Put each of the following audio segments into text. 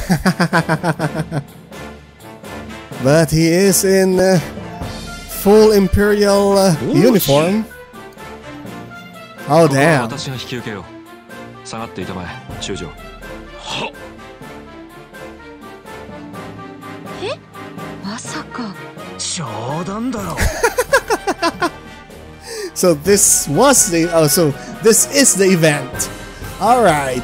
But he is in full Imperial uniform. Oh damn. 私が引き受けよう。下がっていたまえ、中将。はっ。 え？まさか。 冗談だろ。 So this was the so this is the event. All right.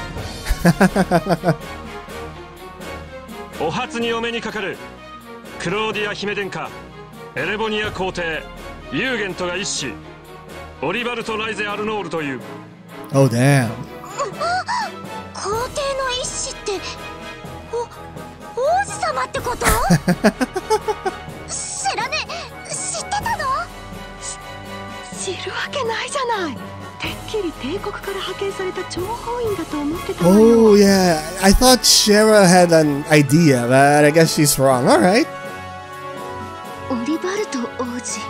お初にお目にかかるクローディア姫殿下、エレボニア皇帝、ユーゲントが一子、オリバルト・ライゼ・アルノールという。 Oh damn. 皇帝の一子って王子様ってこと？知らねえ。知ってたの？知るわけないじゃない。てっきり帝国から派遣された諜報員だと思ってたわよ。 Oh yeah, I thought Shera had an idea, but I guess she's wrong. All right. オリバルト王子。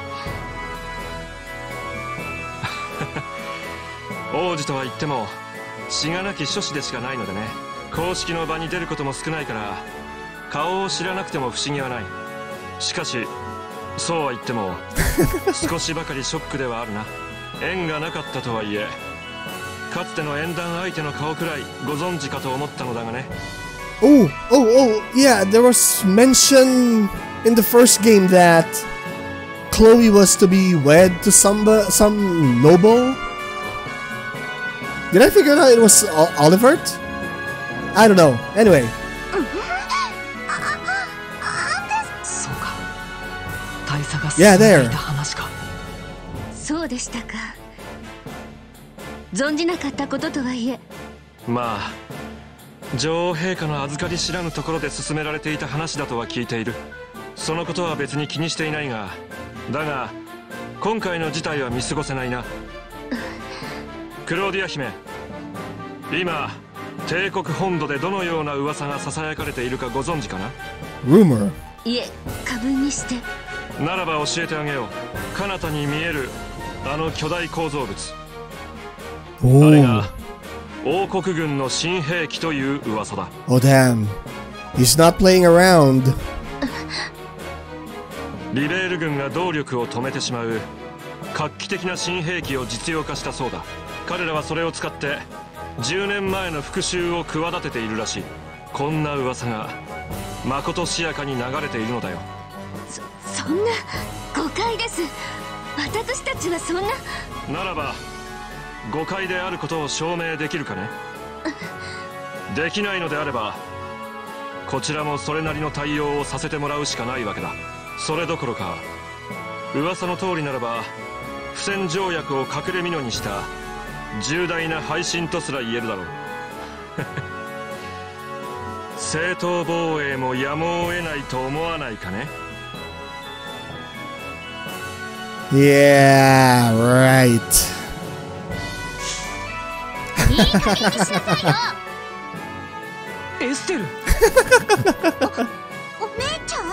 王子とは言ってもしがなき諸子でしかないのでね。公式の場に出ることも少ないから顔を知らなくても不思議はない。しかしそうは言っても少しばかりショックではあるな。縁がなかったとはいえかつての縁談相手の顔くらいご存知かと思ったのだがね。 Oh, yeah, there was mention in the first game that Chloe was to be wed to some noble. Did I figure out it was Olivert? I don't know. Anyway. そうか。大佐が Yeah, there. いた話か。 そうでしたか。存じなかったこととはいえ。 まあ女王陛下の預かり知らぬところで進められていた話だとは聞いている。そのことは別に気にしていないが、だが今回の事態は見過ごせないな。クローディア姫、今帝国本土でどのような噂がささやかれているかご存知かな？ Rumor. いえ、過分にして。 ならば教えてあげよう。彼方に見えるあの巨大構造物、あれが王国軍の新兵器という噂だ。 Oh damn. He's not playing around. リベール軍が動力を止めてしまう画期的な新兵器を実用化したそうだ。彼らはそれを使って10年前の復讐を企てているらしい。こんな噂がまことしやかに流れているのだよ。 そんな誤解です。私たちはそんな。 ならば誤解であることを証明できるかね？できないのであればこちらもそれなりの対応をさせてもらうしかないわけだ。それどころか噂の通りならば不戦条約を隠れ蓑にした重大な背信とすら言えるだろう。正当防衛もやむを得ないと思わないかね？ Yeah, right. いい加減にしなさいよ。 エステル。 お姉ちゃん？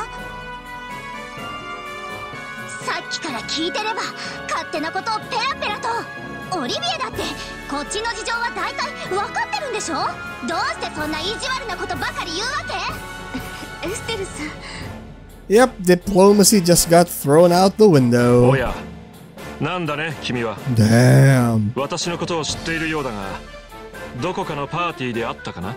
さっきから聞いてれば勝手なことをペラペラと。オリビエだってこっちの事情は大体分かってるんでしょ？どうしてそんな意地悪なことばかり言うわけ？エステルさん。 Yep, diplomacy just got thrown out the window. おや、なんだね君は。 Damn. 私のことを知っているようだがどこかのパーティーであったかな？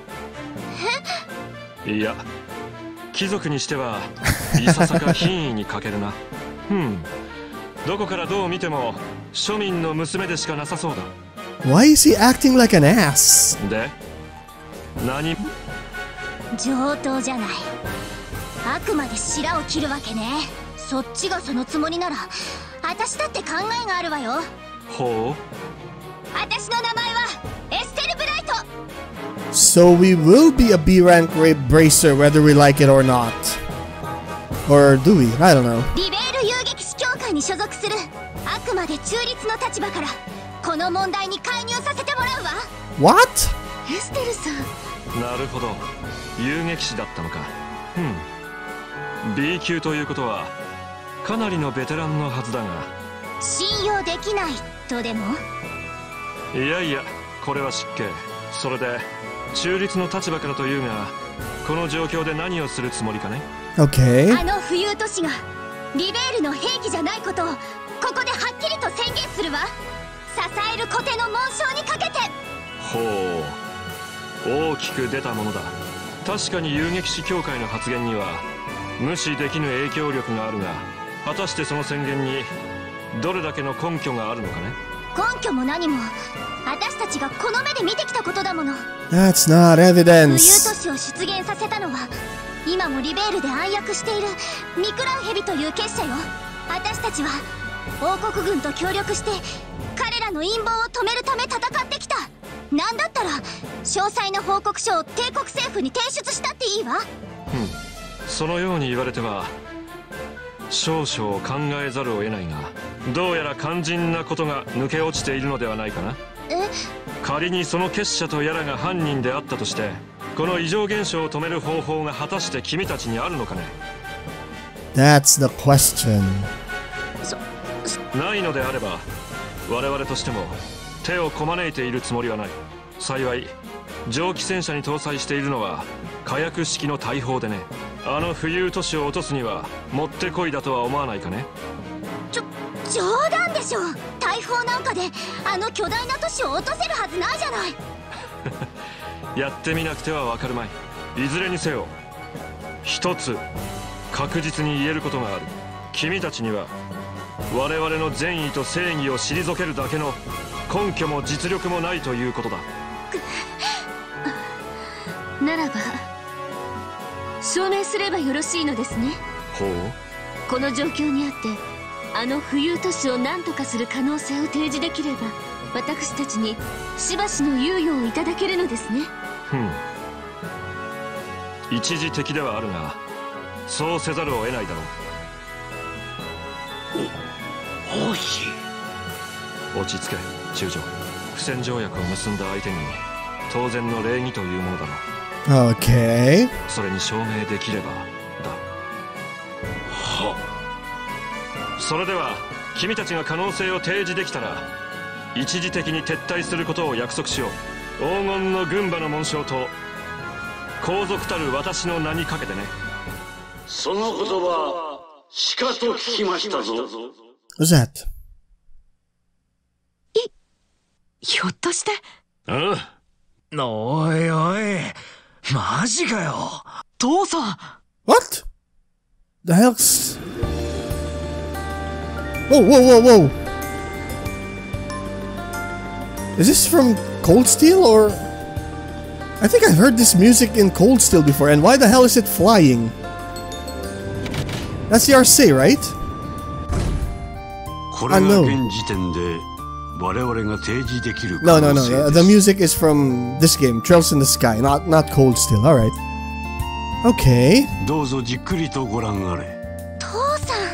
いや、貴族にしてはいささか品位に欠けるな。どこからどう見ても庶民の娘でしかなさそうだ。 Why is he acting like an ass? で、何？ 上等じゃない。あくまで白を切るわけね。そっちがそのつもりなら私だって考えがあるわよ。 ほう。 私の名前はエステル・ブライト。 So we will be a B rank rape bracer whether we like it or not. Or do we? I don't know. リベール遊撃士協会に所属するあくまで中立の立場からこの問題に介入させてもらうわ。 What? エステルさん。 なるほど、遊撃士だったのか。B 級ということはかなりのベテランのはずだが。 信用できないとでも？ いやいや、これは失敬。それで中立の立場からというが、この状況で何をするつもりかね。 Okay. あの浮遊都市がリベールの兵器じゃないことをここではっきりと宣言するわ。支えるコテの紋章にかけて。 ほう、大きく出たものだ。確かに遊撃士協会の発言には無視できぬ影響力があるが、果たしてその宣言にどれだけの根拠があるのかね。 根拠も何も私たちがこの目で見てきたことだもの。 That's not 浮遊 evidence. 都市を出現させたのは今もリベールで暗躍しているミクラウヘビという結社よ。私たちは王国軍と協力して彼らの陰謀を止めるため戦ってきた。なんだったら詳細な報告書を帝国政府に提出したっていいわ。 そのように言われては少々考えざるを得ないが、どうやら肝心なことが抜け落ちているのではないかな。仮にその結社とやらが犯人であったとして、この異常現象を止める方法が果たして君たちにあるのかね。 That's the question. ないのであれば我々としても手をこまねいているつもりはない。幸い蒸気戦車に搭載しているのは火薬式の大砲でね。あの浮遊都市を落とすにはもってこいだとは思わないかね。 冗談でしょ。大砲なんかであの巨大な都市を落とせるはずないじゃない。 やってみなくてはわかるまい。いずれにせよ一つ確実に言えることがある。君たちには我々の善意と正義を退けるだけの根拠も実力もないということだ。 ならば証明すればよろしいのですね。 ほう。 この状況にあってあの浮遊都市を何とかする可能性を提示できれば、私たちにしばしの猶予をいただけるのですね。 一時的ではあるがそうせざるを得ないだろう。 王子、 落ち着け中将。不戦条約を結んだ相手に当然の礼儀というものだろう。 Okay. それに証明できればだ。それでは君たちが可能性を提示できたら一時的に撤退することを約束しよう。黄金の軍馬の紋章と皇族たる私の名にかけてね。 その言葉しかと聞きましたぞ。 What's that? ひょっとして。 ああ、 おいおい、マジかよ。 父さん。 What? The hell's... Whoa, whoa, whoa, whoa. Is this from Cold Steel or... I think I've heard this music in Cold Steel before, and why the hell is it flying? That's the RC, right? これが現時点で我々が提示できる No, 可 no, 能性 no. です。 The music is from this game, Trails in the Sky, not Cold Steel. Alright. Okay. どうぞじっくりとご覧あれ。 父さん。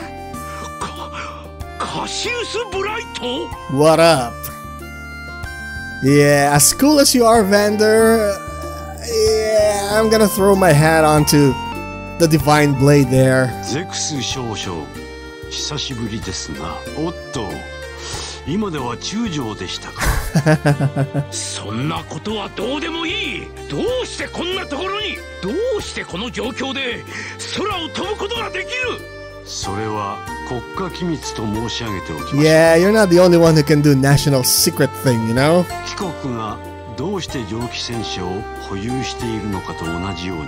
カシウスブライト？ What up? Yeah, as cool as you are, Vander, yeah, I'm gonna throw my hat onto the Divine Blade there. ゼクス少々、久しぶりですな。おっと、今では中将でしたか。 そんなことはどうでもいい。どうしてこんなところに、どうしてこの状況で空を飛ぶことができる？ それは国家機密と申し上げておきます。 Yeah, you're not the only one who can do national secret thing, you know? 貴国がどうして蒸気戦車を保有しているのかと同じようにね。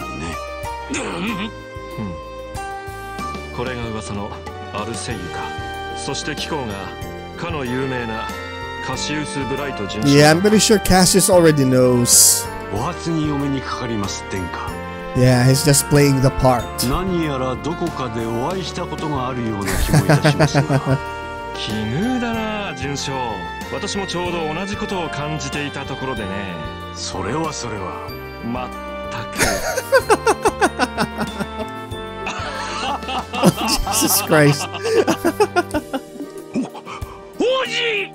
これが噂のアルセイユか。そして貴公がかの有名なカシウス・ブライト准将。 Yeah, I'm pretty sure Cassius already knows. お初にお目にかかります殿下。 Yeah, he's just playing the part. 何やらどこかでお会いしたことがあるような気もいたしますが。 奇遇だな准将。私もちょうど同じことを感じていたところでね。 それはそれは。 まったく。 Jesus Christ. 王子。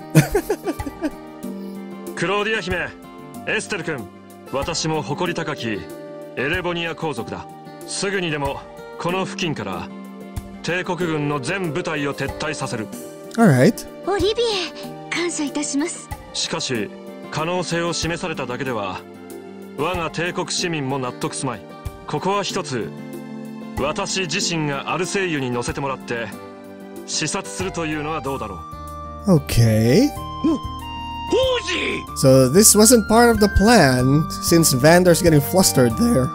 クローディア姫、エステル君、私も誇り高きエレボニア皇族だ。すぐにでもこの付近から帝国軍の全部隊を撤退させる。 Alright. オリビエ。 感謝いたします。 しかし可能性を示されただけでは我が帝国市民も納得すまい。ここは一つ私自身がアルセイユに乗せてもらって視察するというのはどうだろう。 Okay. 王子 So this wasn't part of the plan since Vander's getting flustered there.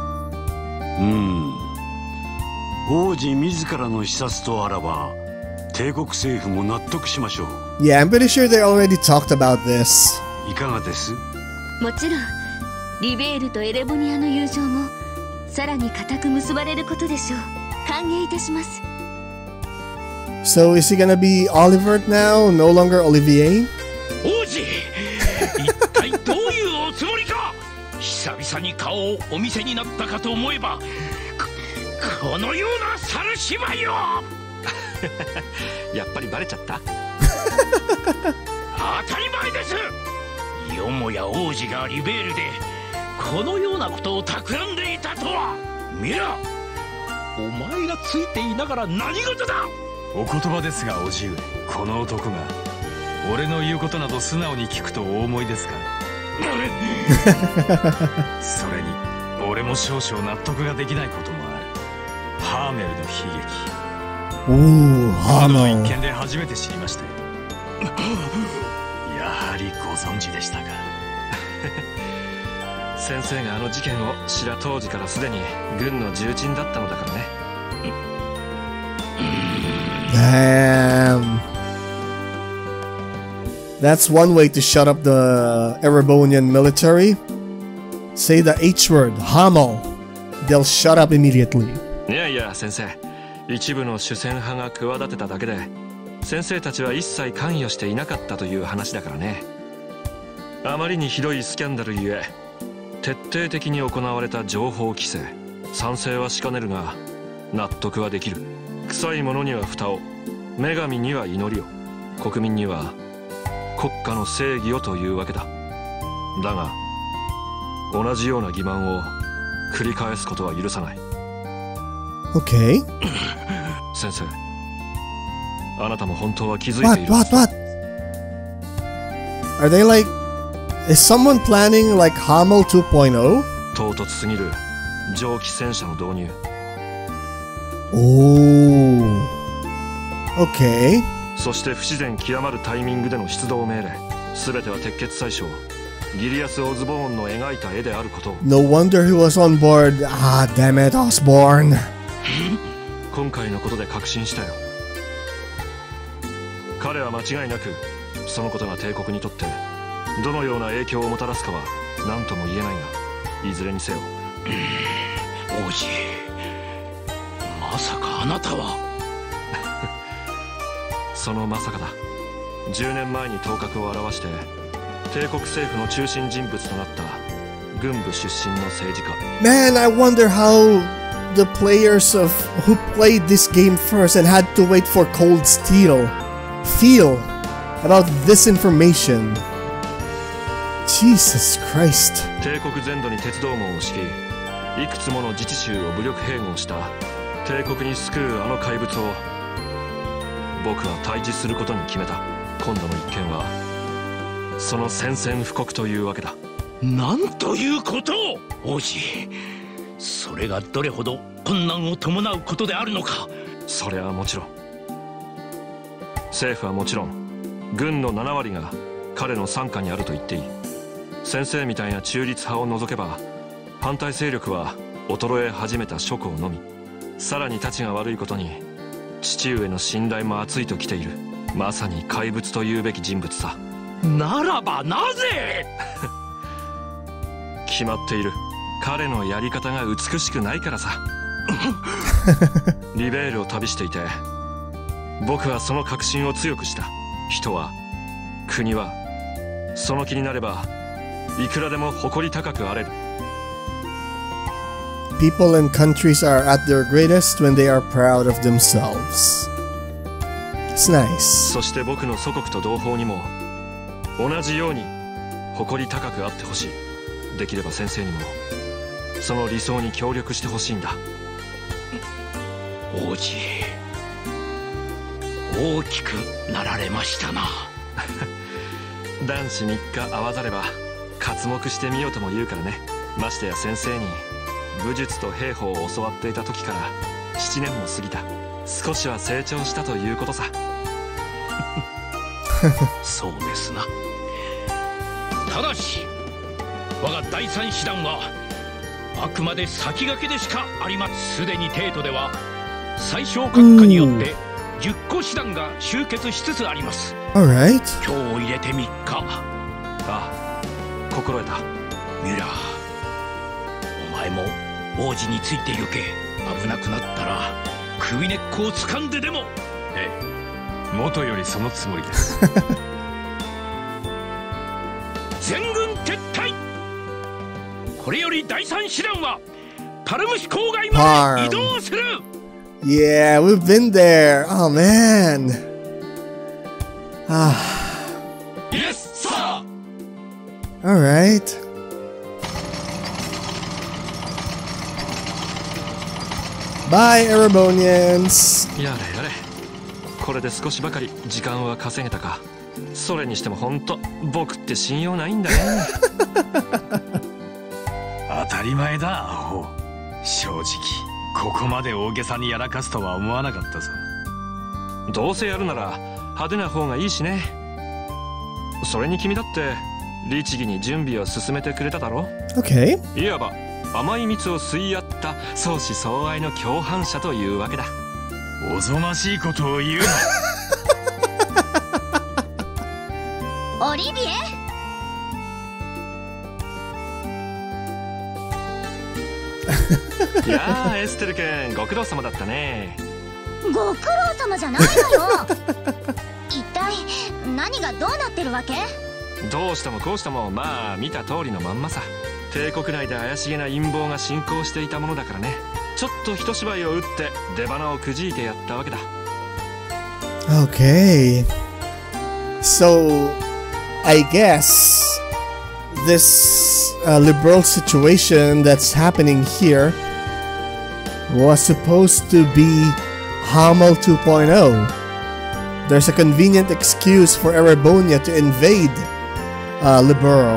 王子自らの視察とあらば帝国政府も納得しましょう。 Yeah, I'm pretty sure they already talked about this. いかがです？ もちろんリベールとエレボニアの友情もさらに固く結ばれることでしょう。歓迎いたします。 So is he gonna be Oliver now, no longer Olivier? 王子一体どういうおつもりか。久々に顔をお見せになったかと思えばこのような猿芝居をやっぱりバレちゃった。 当たり前です。よもや王子がリベールでこのようなことを企んでいたとは。ミラ、お前がついていながら何事だ。 お言葉ですが叔父上、この男が俺の言うことなど素直に聞くとお思いですか？それに俺も少々納得ができないこともある。ハーメルの悲劇、 Ooh, の一 Hamel. 件で初めて知りましたよ。やはりご存知でしたか。 先生があの事件を知ら当時からすでに軍の重鎮だったのだからね。 Damn. That's one way to shut up the Erebonian military. Say the H word, Hamel. They'll shut up immediately. いやいや先生、一部の主戦派が企てただけで先生たちは一切関与していなかったという話だからね。あまりにひどいスキャンダルゆえ徹底的に行われた情報規制、賛成はしかねるが納得はできる。臭いものには蓋を、女神には祈りを、国民には国家の正義をというわけだ。だが同じような欺瞞を繰り返すことは許さない。 Okay. 先生、あなたも本当は気づいている。 What? Are they like... Is someone planning like Hamel 2.0? 唐突すぎる蒸気戦車の導入。 Oh. Okay. そして不自然極まるタイミングでの出動命令、全ては鉄血宰相ギリアス・オズボーンの描いた絵であることを。 No wonder he was on board. Ah, damn it, Osborn. 今回のことで確信したよ。彼は間違いなくそのことが帝国にとってどのような影響をもたらすかは何とも言えないが、いずれにせよ。 王子、まさかあなたは。 そのまさかだ。10年前に頭角を現して帝国政府の中心人物となった軍部出身の政治家。 Man, I wonder how the players of who played this game first and had to wait for Cold Steel feel about this information. Jesus Christ. 帝国全土に鉄道網を敷き、いくつもの自治州を武力併合した帝国に救うあの怪物を僕は退治することに決めた。今度の一件はその宣戦布告というわけだ。 なんということを、王子。それがどれほど困難を伴うことであるのか。 それはもちろん、政府はもちろん軍の7割が彼の傘下にあると言っていい。先生みたいな中立派を除けば反対勢力は衰え始めた諸侯のみ。さらにたちが悪いことに父上の信頼も厚いときている。まさに怪物というべき人物さ。 ならばなぜ。 決まっている。彼のやり方が美しくないからさ。リベールを旅していて僕はその確信を強くした。人は、国はその気になればいくらでも誇り高くあれる。 People and countries are at their greatest when they are proud of themselves. It's nice. そして僕の祖国と同胞にも同じように誇り高くあってほしい。できれば先生にもその理想に協力してほしいんだ。 王子、大きくなられましたな。 男子3日会わざれば刮目してみようとも言うからね。ましてや先生に武術と兵法を教わっていた時から7年も過ぎた。少しは成長したということさ。 そうですな。ただし我が第三師団はあくまで先駆けでしかあります。すでに帝都では最小閣下によって10個師団が集結しつつあります。 Alright. 今日を入れて3日。 ああ、心得た。 ミュラー、お前も王子について行け。危なくなったら首根っこを掴んででも。 ええ、元よりそのつもりです。 全軍撤退。これより第三師団はパルムシ郊外まで移動する。 Yeah, we've been there. Oh man. Yes, sir. All right. Bye, Erebonians. やれやれ。これで少しばかり時間は稼げたか。それにしても本当僕って信用ないんだね。 当たり前だ、アホ。正直ここまで大げさにやらかすとは思わなかったぞ。 どうせやるなら派手な方がいいしね。それに君だって律儀に準備を進めてくれただろ。 Okay. いわば甘い蜜を吸い合った相思相愛の共犯者というわけだ。 おぞましいことを言うオリビエ、 いやーエステル君ご苦労様だったね。 ご苦労様じゃないのよ。一体何がどうなってるわけ？ どうしてもこうしてもまあ見た通りのまんまさ。帝国内で怪しげな陰謀が進行していたものだからね。ちょっと一芝居を打って出花をくじいてやったわけだ。 Okay. So, I guess this liberal situation that's happening here was supposed to be Hamel 2.0. There's a convenient excuse for Erebonia to invade Liberal.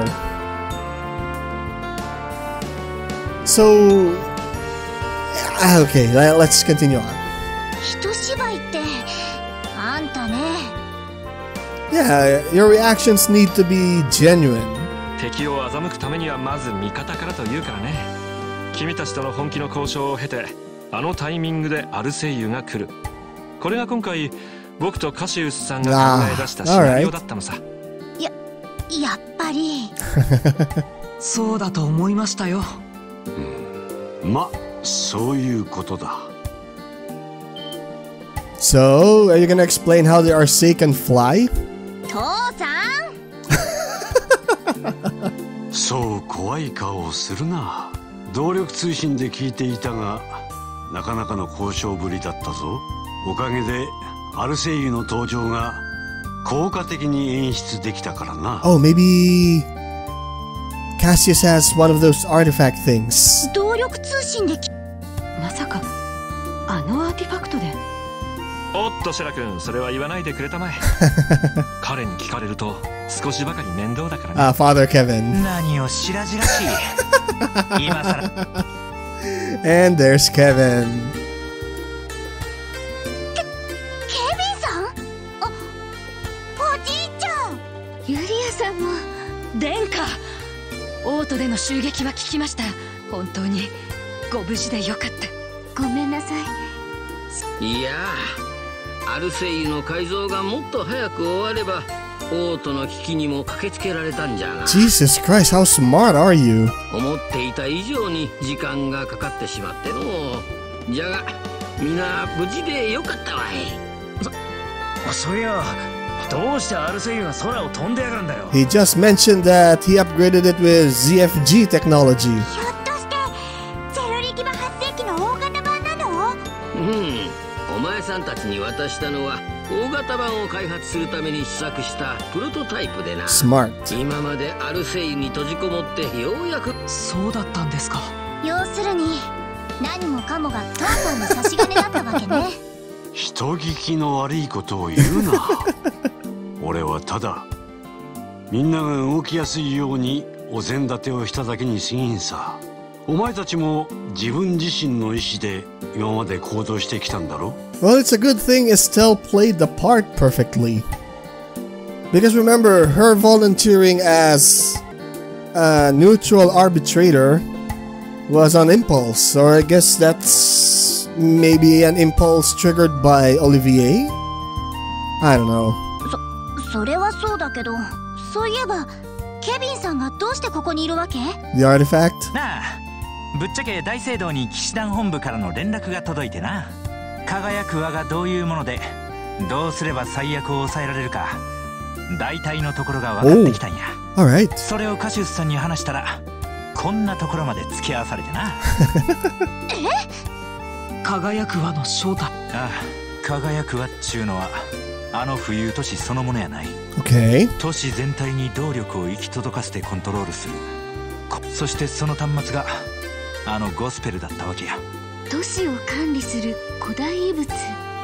So, okay, let's continue on. 一芝居ってあんたね。 Yeah, your reactions need to be genuine. 敵を欺くためにはまず味方からというからね。君たちとの本気の交渉を経てあのタイミングでアルセイユが来る。これが今回僕とカシウスさんが考え出したシナリオだったのさ。 やっぱりそうだと思いましたよ。 ま、そういうことだ。 So, are you gonna explain how the Arcei can fly? 父さん。 そう怖い顔をするな。動力通信で聞いていたが、なかなかの交渉ぶりだったぞ。おかげでアルセイユの登場が効果的に演出できたからな。 Oh, maybe Cassius has one of those artifact things. 動力通信でまさかあのアーティファクトで。 おっとシェラ君、それは言わないでくれたまえ。彼に聞かれると少しばかり面倒だからね。 Father Kevin. 何を白々しい。今さら。 And there's Kevin. ケビンさん？おじいちゃん。 ユリアさんも。 殿下、オートでの襲撃は聞きました。本当にご無事でよかった。 ごめんなさい。 いやあ、アルセイユの改造がもっと早く終わればオートの危機にも駆けつけられたんじゃが。 Jesus Christ, how smart are you? 思っていた以上に時間がかかってしまっての。じゃが皆無事でよかったわい。 そういや、どうしてアルセイユが空を飛んでやがるんだよ。 He just mentioned that he upgraded it with ZFG technology. ひょっとしてゼロ力場発生機の大型版なの？ お前さんたちに渡したのは大型版を開発するために試作したプロトタイプでな。 Smart. 今までアルセイユに閉じこもってようやく。 そうだったんですか。 要するに何もかもが父さんの差し金だったわけね。 人聞きの悪いことを言うな。俺はただみんなが動きやすいようにお膳立てをしただけに過ぎんさ。お前たちも自分自身の意思で今まで行動してきたんだろ。 Well, it's a good thing Estelle played the part perfectly. Because remember, her volunteering as a neutral arbitrator was on impulse, or I guess that's maybe an impulse triggered by Olivier? I don't know. それはそうだけど、そういえばケビンさんがどうしてここにいるわけ？ The artifact? なあ、ぶっちゃけ大聖堂に騎士団本部からの連絡が届いてな。輝く輪がどういうもので、どうすれば最悪を抑えられるか、大体のところが分かってきたんや。 Alright. それをカシウスさんに話したら、こんなところまで付き合わされてな。 輝く輪の正体。 ああ、輝く輪っちゅうのはあの浮遊都市そのものやない。 Okay. 都市全体に動力を行き届かせてコントロールする。そしてその端末があのゴスペルだったわけや。 都市を管理する古代遺物。 でも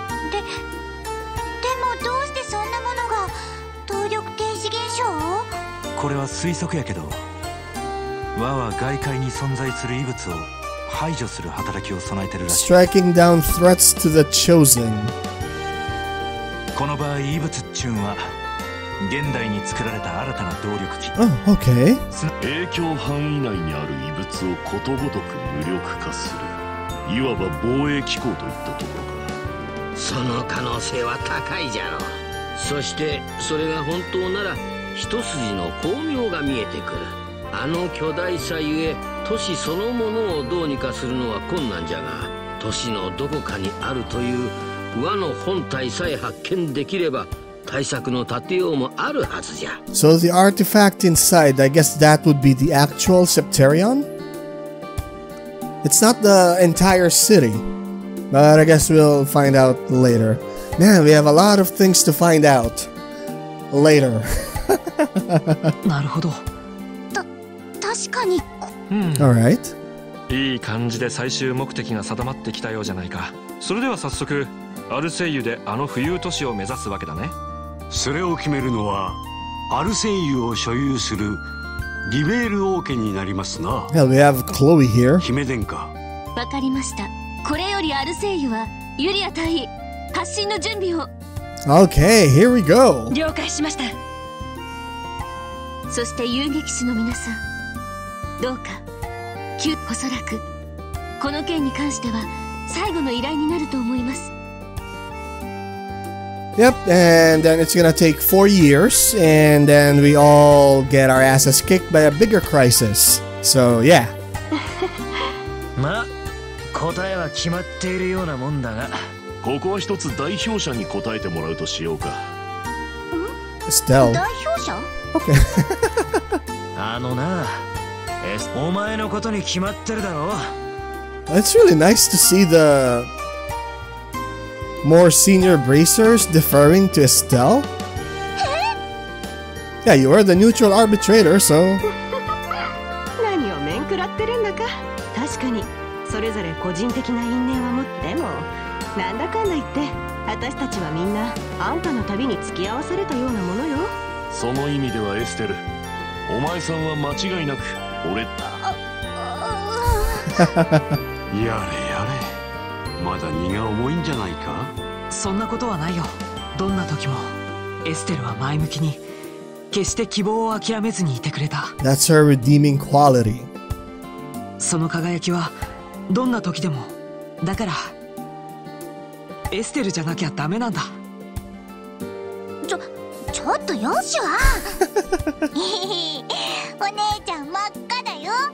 どうしてそんなものが動力停止現象？ これは推測やけど、輪は外界に存在する異物を排除する働きを備えてるらしい。 Striking down threats to the chosen. この場合異物っちゅうんは現代に作られた新たな動力機。 Oh, okay. 影響範囲内にある異物をことごとく無力化する、いわば防衛機構といったところか。 その可能性は高いじゃろう。そしてそれが本当なら一筋の光明が見えてくる。あの巨大さゆえ都市そのものをどうにかするのは困難じゃが、都市のどこかにあるという輪の本体さえ発見できれば対策の立てようもあるはずじゃ。 So the artifact inside, I guess that would be the actual Septerion? It's not the entire city, but I guess we'll find out later. Man, we have a lot of things to find out later. なるほど。 確かに。 Alright. いい感じで最終目的が定まってきたようじゃないか。それでは早速アルセイユであの浮遊都市を目指すわけだね。 それを決めるのはアルセイユを所有するリベール王家になりますな。 Hell, we have Chloe here. 姫殿下。 わかりました。これよりアルセイユはユリア大尉発進の準備を。 Okay, here we go. 了解しました。 そして遊撃士の皆さん、どうかおそらくこの件に関しては最後の依頼になると思います。 Yep, and then it's gonna take 4 years, and then we all get our asses kicked by a bigger crisis. So, yeah. まあ、答えは決まっているようなもんだが、 ここは一つ代表者に答えてもらうとしようか。 Estelle. 代表者？ Okay. あのな、お前のことに決まってるだろう。 It's really nice to see the more senior bracers deferring to Estelle. Yeah, you are the neutral arbitrator, so. 何を面食らってるんだか。確かにそれぞれ個人的な因縁は持っても、なんだかんだ言って私たちはみんなあんたの旅に付き合わされたようなものよ。 その意味ではエステル、お前さんは間違いなく俺。 やれやれ、まだ荷が重いんじゃないか。 そんなことはないよ。どんな時もエステルは前向きに、決して希望を諦めずにいてくれた。 That's her redeeming quality. その輝きはどんな時でも、だからエステルじゃなきゃダメなんだ。 ちょっとよしは。お姉ちゃん真っ赤だよ。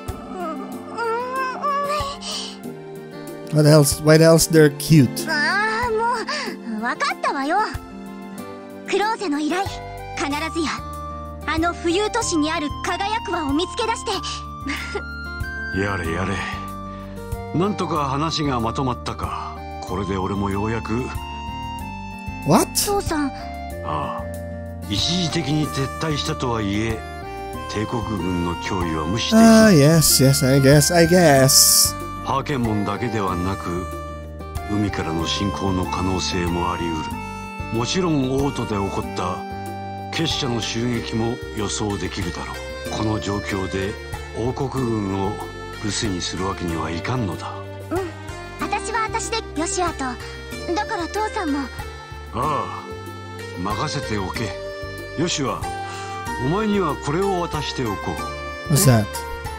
What else they're cute. ああ、もう分かったわよ。クローゼの依頼、必ずやあの浮遊都市にある輝く輪を見つけ出して。 やれやれ、なんとか話がまとまったか。これで俺もようやく。 What? 父さん。 ああ、一時的に撤退したとはいえ帝国軍の脅威は無視できない。 yes, I guess. ハーケンモンだけではなく海からの侵攻の可能性もあり得る。もちろんオートで起こった結社の襲撃も予想できるだろう。 この状況で王国軍を留守にするわけにはいかんのだ。 私は私でヨシアと、だから父さんも。 ああ、任せておけ。ヨシはお前にはこれを渡しておこう。What's that?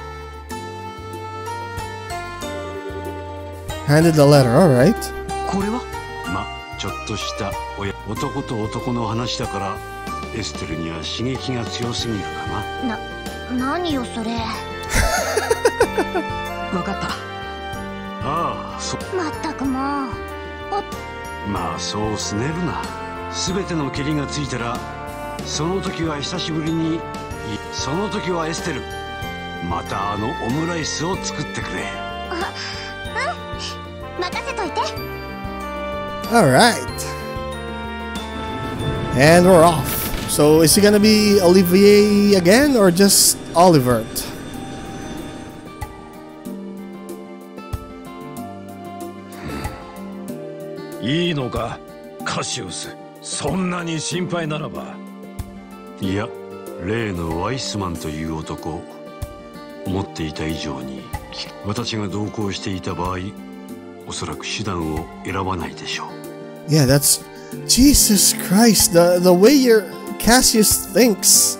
Handed the letter, alright. これは？ ま、ちょっとした男と男の話だからエステルには刺激が強すぎるかな。 何よそれ。 わかった。 ああ、 まったくもう。 まあそうすねるな。全てのケリがついたらその時は久しぶりに、その時はエステル、またあのオムライスを作ってくれ。 任せといて。 Alright. And we're off. So is it gonna be Olivier again or just Olivert? いいのか、カシウス。そんなに心配ならば。 いや、例のワイスマンという男、思っていた以上に私が同行していた場合、おそらく手段を選ばないでしょう。 Yeah, that's Jesus Christ. The way your Cassius thinks.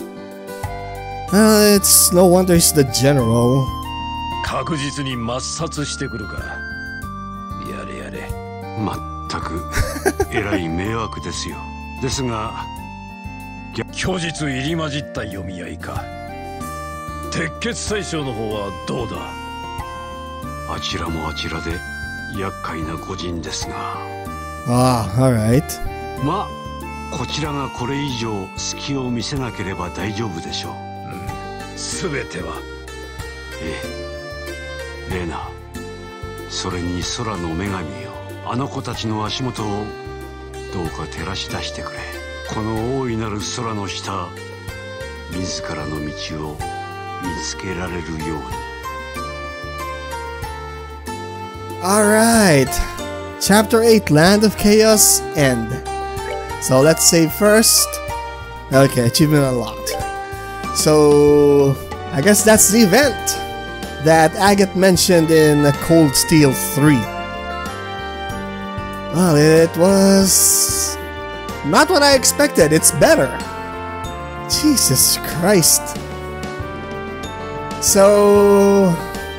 It's no wonder he's the general. 確実に抹殺してくるか。やれやれ。 まったくえらい迷惑ですよ。ですが虚実入り混じった読み合いか。鉄血宰相の方はどうだ。 あちらもあちらで厄介な個人ですが。 ああ、alright。 まあこちらがこれ以上隙を見せなければ大丈夫でしょう。 すべては。 レナ、それに空の女神よ、あの子たちの足元をどうか照らし出してくれ。この大いなる空の下、自らの道を見つけられるように。 Alright, Chapter 8, Land of Chaos, End. So let's save first. Okay, achievement unlocked. So I guess that's the event that Agate mentioned in Cold Steel 3. Well, it was not what I expected. It's better. Jesus Christ. So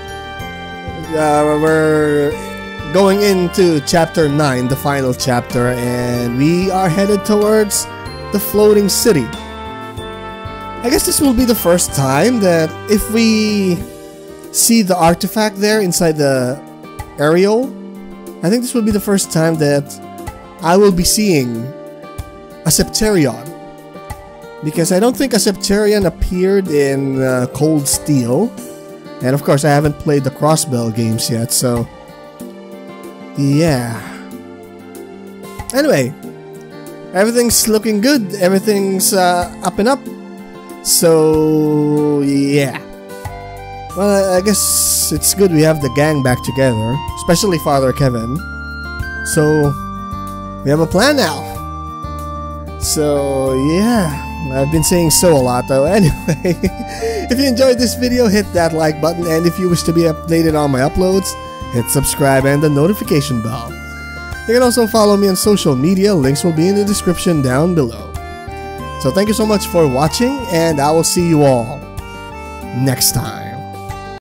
we're going into chapter 9, the final chapter, and we are headed towards the floating city. I guess this will be the first time that if we see the artifact there inside the aerial, I think this will be the first time that I will be seeing a Septerion, because I don't think a Septerion appeared in Cold Steel, and of course I haven't played the Crossbell games yet, so yeah. Anyway, everything's looking good, everything's up and up, so yeah. Well, I guess it's good we have the gang back together, especially Father Kevin. So we have a plan now. So yeah, I've been saying so a lot though. Anyway, if you enjoyed this video, hit that like button, and if you wish to be updated on my uploads, hit subscribe and the notification bell. You can also follow me on social media, links will be in the description down below. So thank you so much for watching, and I will see you all next time.